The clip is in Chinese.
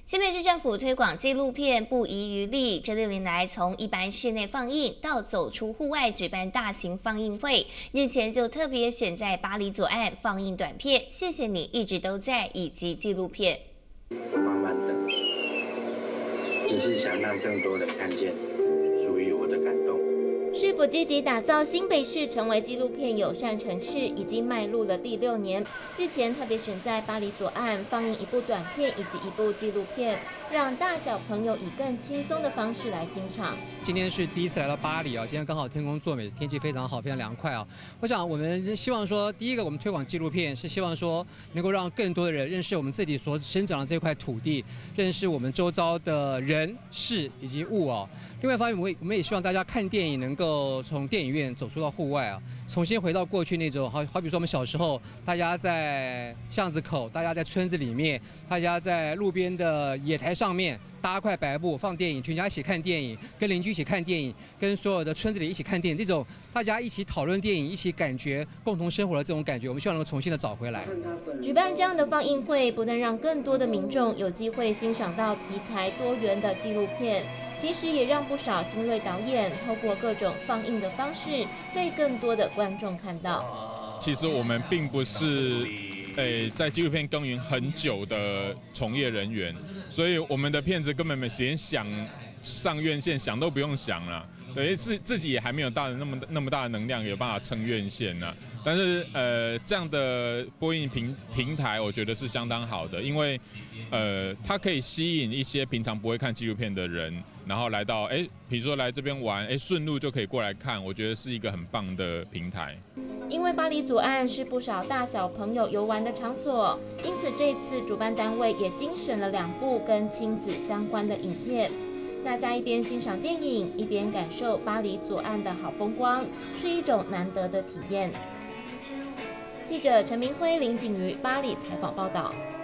新北市政府推广纪录片不遗余力，这6年来从一般室内放映到走出户外举办大型放映会，日前就特别选在巴黎左岸放映短片《谢谢你一直都在》以及纪录片。 慢慢的，只是想让更多人看见属于我的感动。 市府积极打造新北市成为纪录片友善城市，已经迈入了第6年。日前特别选在巴黎左岸放映一部短片以及一部纪录片，让大小朋友以更轻松的方式来欣赏。 今天是第一次来到巴黎啊，今天刚好天公作美，天气非常好，非常凉快啊。我想我们希望说，第一个我们推广纪录片是希望说能够让更多的人认识我们自己所生长的这块土地，认识我们周遭的人事以及物啊。另外一方面，我们也希望大家看电影能够从电影院走出到户外啊，重新回到过去那种好比说我们小时候，大家在巷子口，大家在村子里面，大家在路边的野台上面搭块白布放电影，全家一起看电影，跟邻居一起看电影，跟所有的村子里一起看电影，这种大家一起讨论电影，一起感觉共同生活的这种感觉，我们希望能够重新的找回来。 举办这样的放映会，不但让更多的民众有机会欣赏到题材多元的纪录片，其实也让不少新锐导演透过各种放映的方式，被更多的观众看到。 其实我们并不是在纪录片耕耘很久的从业人员，所以我们的片子根本连想上院线想都不用想了。对，是自己也还没有那么大的能量有办法撑院线呢。但是这样的播映平台，我觉得是相当好的，因为它可以吸引一些平常不会看纪录片的人，然后来到比如说来这边玩，顺路就可以过来看，我觉得是一个很棒的平台。 因为巴黎左岸是不少大小朋友游玩的场所，因此这次主办单位也精选了2部跟亲子相关的影片。大家一边欣赏电影，一边感受巴黎左岸的好风光，是一种难得的体验。记者陈明辉、林景瑜巴黎采访报道。